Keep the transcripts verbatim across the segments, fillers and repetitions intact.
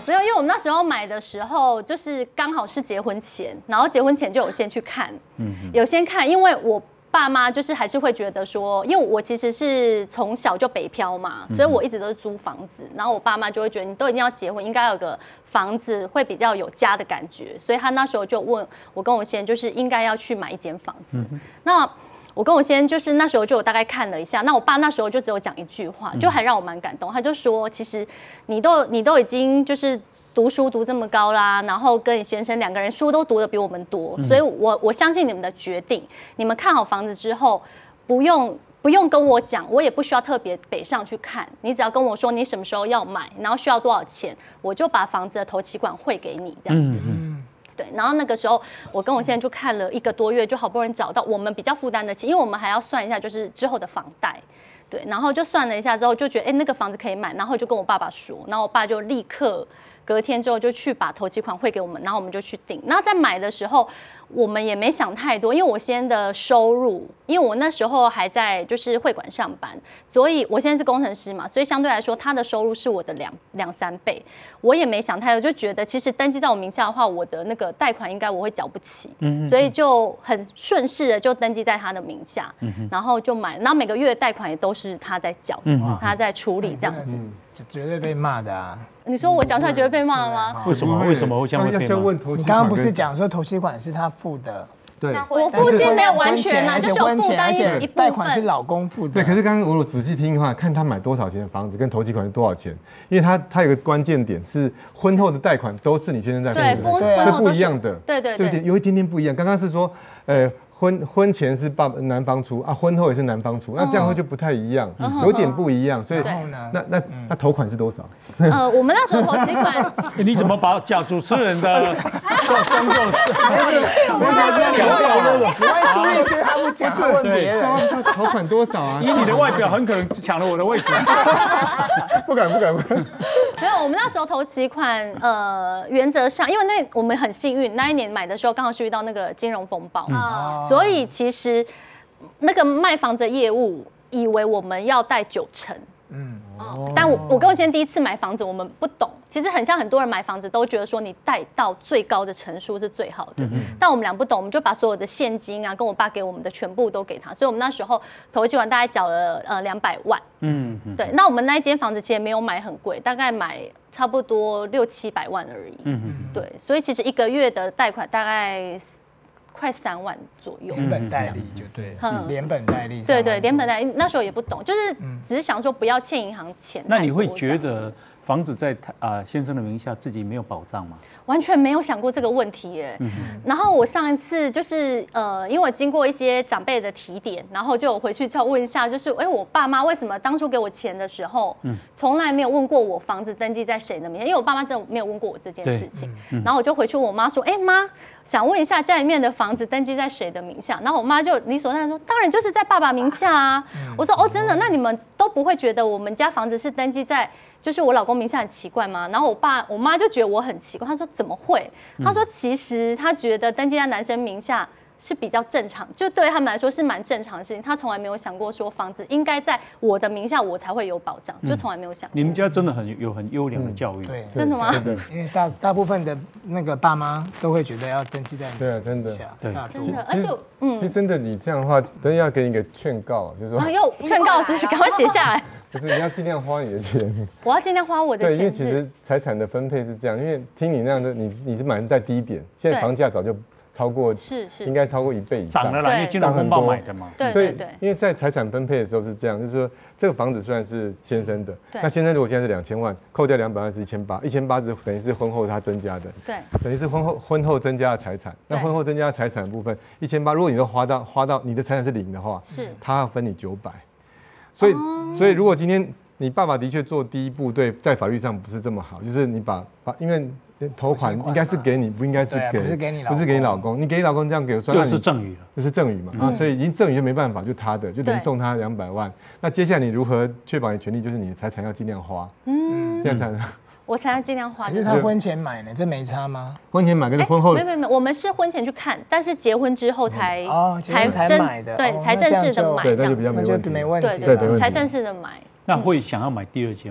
没有，因为我们那时候买的时候，就是刚好是结婚前，然后结婚前就有先去看，嗯，有先看，因为我爸妈就是还是会觉得说，因为我其实是从小就北漂嘛，所以我一直都是租房子，然后我爸妈就会觉得你都已经要结婚，应该有个房子会比较有家的感觉，所以他那时候就问我跟我先生，就是应该要去买一间房子，嗯、那。我跟我先生就是那时候就有大概看了一下，那我爸那时候就只有讲一句话，就还让我蛮感动。他就说，其实你都你都已经就是读书读这么高啦，然后跟你先生两个人书都读得比我们多，所以我我相信你们的决定。你们看好房子之后，不用不用跟我讲，我也不需要特别北上去看，你只要跟我说你什么时候要买，然后需要多少钱，我就把房子的头期款汇给你这样子。嗯对，然后那个时候我跟我现在就看了一个多月，就好不容易找到我们比较负担得起，因为我们还要算一下就是之后的房贷，对，然后就算了一下之后就觉得哎那个房子可以买，然后就跟我爸爸说，然后我爸就立刻隔天之后就去把头期款汇给我们，然后我们就去订。然后在买的时候，我们也没想太多，因为我现在的收入，因为我那时候还在就是会馆上班，所以我现在是工程师嘛，所以相对来说他的收入是我的两两三倍。我也没想太多，就觉得其实登记在我名下的话，我的那个贷款应该我会缴不起，嗯、所以就很顺势的就登记在他的名下，嗯、然后就买，然后每个月的贷款也都是他在缴，嗯、他在处理这样子。嗯绝对被骂的啊！ 你说我讲出来绝对被骂吗？ 为什么？为什么会这样被骂？ 你刚刚不是讲说头期款是他付的？ 对， 我付金没有完全啊，就是有负担一贷款是老公付的。 对，可是刚刚我仔细听的话，看他买多少钱的房子跟头期款是多少钱，因为他他有个关键点是婚后的贷款都是你先生在付的，是不一样的。 对对对， 有一点点不一样。刚刚是说，呃。婚婚前是爸男方出啊，婚后也是男方出，那这样会就不太一样，有点不一样。所以那那那头款是多少？ 呃，我们那时候头期款， 你怎么把讲主持人的工作强调了？我问苏律师，他不讲，问别人。 他头款多少啊？ 以你的外表，很可能抢了我的位置。 不敢不敢不敢。 没有，我们那时候头期款，呃，原则上，因为那我们很幸运，那一年买的时候刚好是遇到那个金融风暴啊。所以其实那个卖房子的业务以为我们要贷九成，嗯，但我我跟我先生第一次买房子，我们不懂，其实很像很多人买房子都觉得说你贷到最高的成数是最好的，嗯、但我们俩不懂，我们就把所有的现金啊，跟我爸给我们的全部都给他，所以我们那时候头期款大概缴了呃两百万，嗯，对，那我们那一间房子其实没有买很贵，大概买差不多六七百万而已，嗯对，所以其实一个月的贷款大概快三万左右， 连本带利就对了，连本带利。 对对，连本带利，那时候也不懂，就是只是想说不要欠银行钱。 那你会觉得房子在啊先生的名下自己没有保障吗？ 完全没有想过这个问题耶。嗯、然后我上一次就是呃，因为我经过一些长辈的提点，然后就有回去再问一下，就是哎、欸，我爸妈为什么当初给我钱的时候，嗯，从来没有问过我房子登记在谁的名下？因为我爸妈真的没有问过我这件事情。嗯、然后我就回去问我妈说，哎、欸、妈。想问一下家里面的房子登记在谁的名下？然后我妈就理所当然说，当然就是在爸爸名下啊。嗯、我说哦，真的？那你们都不会觉得我们家房子是登记在就是我老公名下很奇怪吗？然后我爸我妈就觉得我很奇怪，她说怎么会？她说其实她觉得登记在男生名下是比较正常，就对他们来说是蛮正常的事情。他从来没有想过说房子应该在我的名下，我才会有保障，就从来没有想过。 你们家真的很有很优良的教育， 对， 真的吗？ 因为大大部分的那个爸妈都会觉得要登记在对啊，真的， 对，真的，而且嗯， 其实真的你这样的话，等一下给你一个劝告，就是说， 又劝告是不是？赶快写下来。 不是，你要尽量花你的钱。 我要尽量花我的钱。 对，因为其实财产的分配是这样，因为听你那样的，你你是买在低点，现在房价早就。超过是是， 应该超过一倍以上， 涨了啦，因为金融风暴买的嘛。 对对对。因为在财产分配的时候是这样，就是说这个房子虽然是先生的，那先生如果现在是两千万，扣掉两百万是一千八，一千八是等于是婚后他增加的， 对， 等于是婚后婚后增加的财产。那婚后增加的财产的部分一千八，如果你都花到花到你的财产是零的话，是，他要分你九百。所以所以如果今天你爸爸的确做第一步，对，在法律上不是这么好，就是你把把因为。头款应该是给你，不应该是给， 不是给你， 不是给你老公。你给你老公这样给，算又是赠与了， 就是赠与嘛啊，所以已经赠与就没办法，就他的，就等于送他两百万。那接下来你如何确保你权利？就是你的财产要尽量花，嗯，这样才能。 我才要尽量花。 可是他婚前买呢，这没差吗？ 婚前买跟婚后没有没有没有，我们是婚前去看，但是结婚之后才才才买的， 对，才正式的买， 对，那就比较没问题， 没问题， 对对对，才正式的买。 那会想要买第二间吗？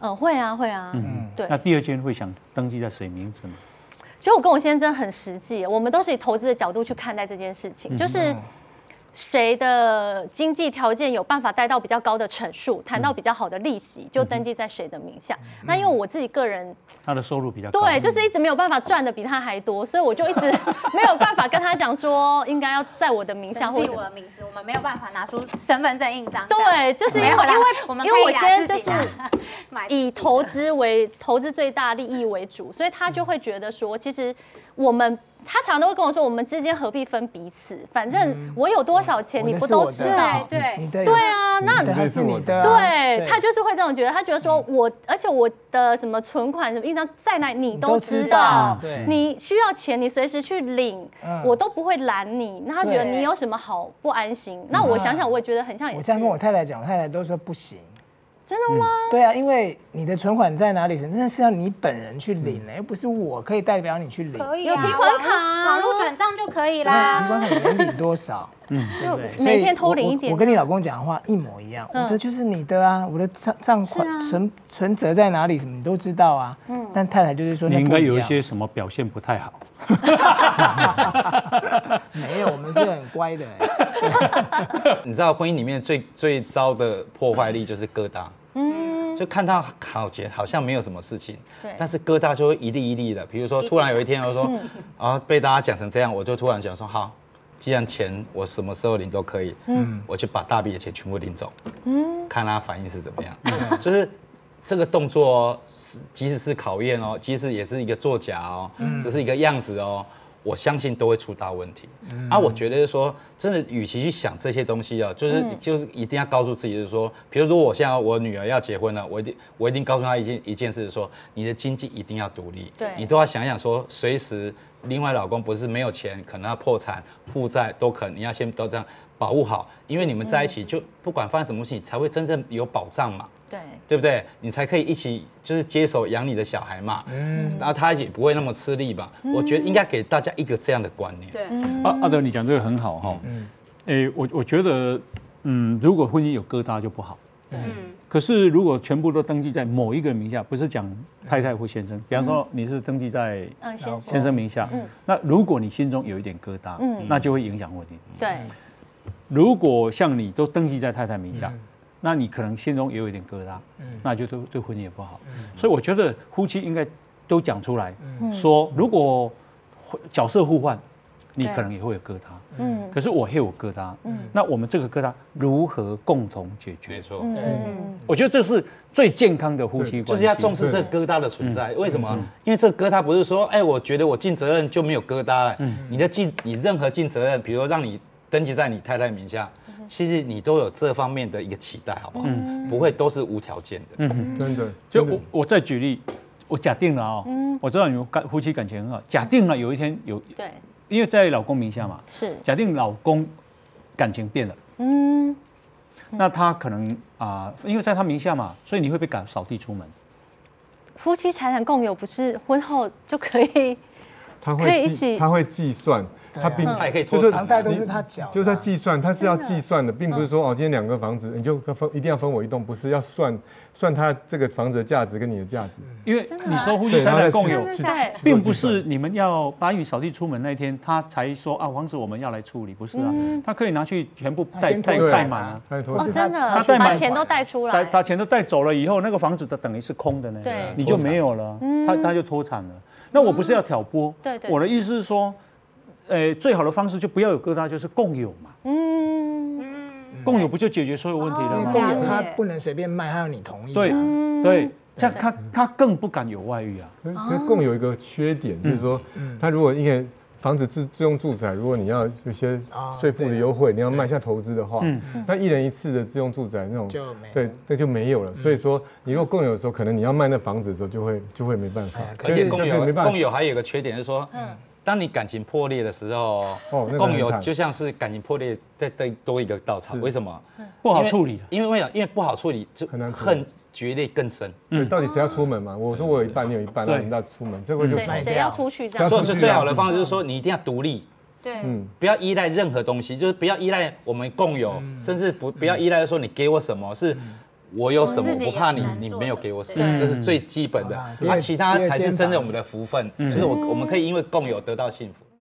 嗯，会啊，会啊。嗯，对。 那第二间会想登记在谁名字吗？ 其实我跟我先生很实际，我们都是以投资的角度去看待这件事情，就是谁的经济条件有办法贷到比较高的成数，谈到比较好的利息，就登记在谁的名下。那因为我自己个人， 他的收入比较高， 对，就是一直没有办法赚的比他还多，所以我就一直没有办法跟他讲说应该要在我的名下或者我的名字，我们没有办法拿出身份证印章。 对，就是因为因为我们因为我先就是以投资为投资最大利益为主，所以他就会觉得说，其实我们。他常常都会跟我说，我们之间何必分彼此？反正我有多少钱，你不都知道？ 对对对啊，那还是你的。 对，他就是会这种觉得，他觉得说我，而且我的什么存款、什么印章在哪，你都知道。你需要钱，你随时去领，我都不会拦你。那他觉得你有什么好不安心？那我想想，我也觉得很像也是。 我这样跟我太太讲，我太太都说不行。 真的吗？ 对啊，因为你的存款在哪里，那是要你本人去领的，又不是我可以代表你去领。 可以有提款卡， 网络转账就可以啦。 提款卡能领多少？嗯， 就每天偷领一点。 我跟你老公讲的话一模一样，我的就是你的啊，我的账账款存存折在哪里，什么你都知道啊。嗯，但太太就是说， 你应该有一些什么表现不太好。 没有，我们是很乖的。 你知道婚姻里面最最糟的破坏力就是疙瘩。嗯，就看到好觉好像没有什么事情，对，但是疙瘩就会一粒一粒的。比如说，突然有一天我说，啊，被大家讲成这样，我就突然讲说，好，既然钱我什么时候领都可以，嗯，我就把大笔的钱全部领走，嗯，看他反应是怎么样。嗯、就是这个动作，即使是考验哦，即使也是一个作假哦，嗯、只是一个样子哦。我相信都会出大问题，嗯、啊，我觉得说真的，与其去想这些东西哦，就是、嗯、就是一定要告诉自己，就是说，比如说我现在我女儿要结婚了，我一定我一定告诉她一件一件事，说你的经济一定要独立，对，你都要想想说，随时另外老公不是没有钱，可能要破产负债都可能，你要先都这样保护好，因为你们在一起就不管发生什么东西，才会真正有保障嘛。对，对不对？你才可以一起就是接手养你的小孩嘛，嗯，然后他也不会那么吃力吧？嗯、我觉得应该给大家一个这样的观念。 对，阿阿德，你讲这个很好哈。嗯，哎，我我觉得，嗯，如果婚姻有疙瘩就不好。嗯。可是如果全部都登记在某一个人名下，不是讲太太或先生，比方说你是登记在先生名下，嗯，那如果你心中有一点疙瘩，嗯，那就会影响婚姻。对。如果像你都登记在太太名下。那你可能心中也有一点疙瘩，嗯、那就对对婚姻也不好。嗯、所以我觉得夫妻应该都讲出来，嗯、说如果角色互换，你可能也会有疙瘩。嗯，可是我也有疙瘩。嗯，那我们这个疙瘩如何共同解决？ 没错。 嗯，我觉得这是最健康的夫妻关系， 就是要重视这个疙瘩的存在。为什么？因为这个疙瘩不是说，哎，我觉得我尽责任就没有疙瘩。嗯，你的尽你任何尽责任，比如说让你登记在你太太名下。其实你都有这方面的一个期待，好不好？嗯、不会都是无条件的。 嗯，真的。 就我我再举例，我假定了哦，嗯、我知道你们夫妻感情很好。假定了有一天有对，因为在老公名下嘛，是假定老公感情变了，嗯，那他可能啊、呃，因为在他名下嘛，所以你会被赶扫地出门。 夫妻财产共有不是婚后就可以， 他会一起，他会计算。他并他也可以就是常态都是他缴， 就是他计算，他是要计算的，并不是说哦，今天两个房子你就分一定要分我一栋，不是要算算他这个房子的价值跟你的价值。 因为你说夫妻财产共有，并不是你们要把你扫地出门那一天，他才说啊，房子我们要来处理，不是啊，他可以拿去全部带带带满啊， 哦，真的，他带把钱都带出来， 把钱都带走了以后，那个房子的等于是空的呢，对，你就没有了，他他就脱产了。那我不是要挑拨，对对，我的意思是说。呃，最好的方式就不要有疙瘩，就是共有嘛。嗯，共有不就解决所有问题了吗？ 共有他不能随便卖，他要你同意。 对对，这样他他更不敢有外遇啊。 共有一个缺点就是说，他如果因为房子自自用住宅，如果你要有些税负的优惠，你要卖下投资的话，那一人一次的自用住宅那种，对，这就没有了。所以说，你如果共有的时候，可能你要卖那房子的时候，就会就会没办法。 而且共有共有还有一个缺点是说，嗯。当你感情破裂的时候，哦，共有就像是感情破裂再再多一个稻草。为什么？ 不好处理。 因为为什么？因为不好处理，就恨决裂更深。 对，到底谁要出门嘛？我说我有一半，你有一半，那我们要出门，这个就谁要出去这样。 所以最好的方式就是说，你一定要独立。对，嗯，不要依赖任何东西，就是不要依赖我们共有，甚至不不要依赖说你给我什么，是我有什么，我不怕你，你没有给我什么，这是最基本的。啊，其他才是真的我们的福分，就是我我们可以因为共有得到幸福。